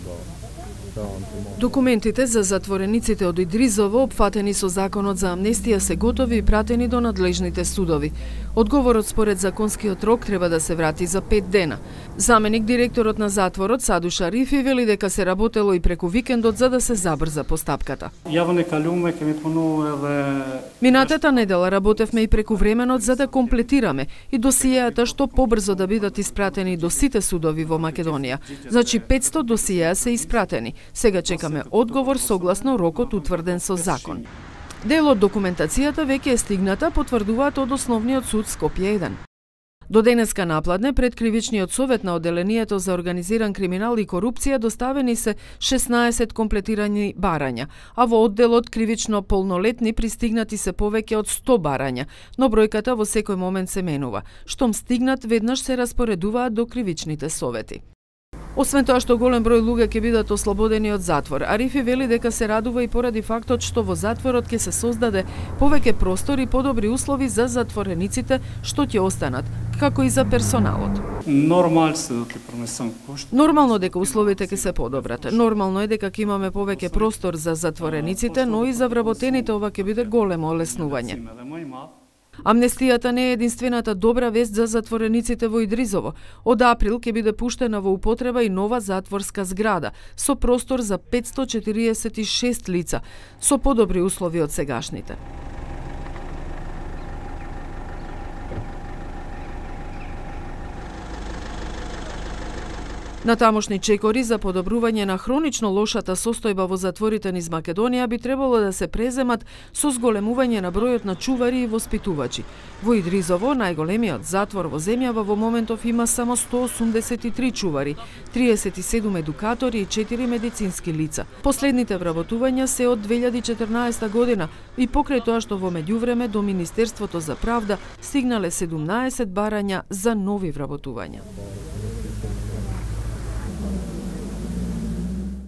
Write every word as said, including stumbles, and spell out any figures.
Документите за затворениците од Идризово, опфатени со законот за амнестија, се готови и пратени до надлежните судови. Одговорот според законскиот рок треба да се врати за пет дена. Заменик директорот на затворот Саду Шарифи вели дека се работело и преку викендот за да се забрза постапката. Минатата недела работевме и преку временот за да комплетираме и досиеата што побрзо да бидат испратени до сите судови во Македонија. Значи петсто досиеа се испратени. Сега чекаме одговор согласно рокот утврден со закон. Дел од документацијата веќе е стигната, потврдуваат од Основниот суд Скопје еден. До денеска напладне пред Кривичниот совет на Оделението за организиран криминал и корупција доставени се шеснаесет комплетирани барања, а во одделот кривично полнолетни пристигнати се повеќе од сто барања, но бројката во секој момент се менува. Штом стигнат, веднаш се распоредуваат до кривичните совети. Освен тоа што голем број луѓе ќе бидат ослободени од затвор, Арифи вели дека се радува и поради фактот што во затворот ќе се создаде повеќе простор и подобри услови за затворениците што ќе останат, како и за персоналот. Нормално дека условите ќе се подобрат. Нормално е дека ќе имаме повеќе простор за затворениците, но и за вработените ова ќе биде големо олеснување. Амнестијата не е единствената добра вест за затворениците во Идризово. Од април ќе биде пуштена во употреба и нова затворска зграда со простор за петсто четириесет и шест лица, со подобри услови од сегашните. На тамошни чекори за подобрување на хронично лошата состојба во затворите низ Македонија би требало да се преземат со зголемување на бројот на чувари и воспитувачи. Во Идризово, најголемиот затвор во земјава, во моментов има само сто осумдесет и три чувари, триесет и седум едукатори и четири медицински лица. Последните вработувања се од две илјади и четрнаесета година и покрај тоа што во меѓувреме до Министерството за правда стигнале седумнаесет барања за нови вработувања.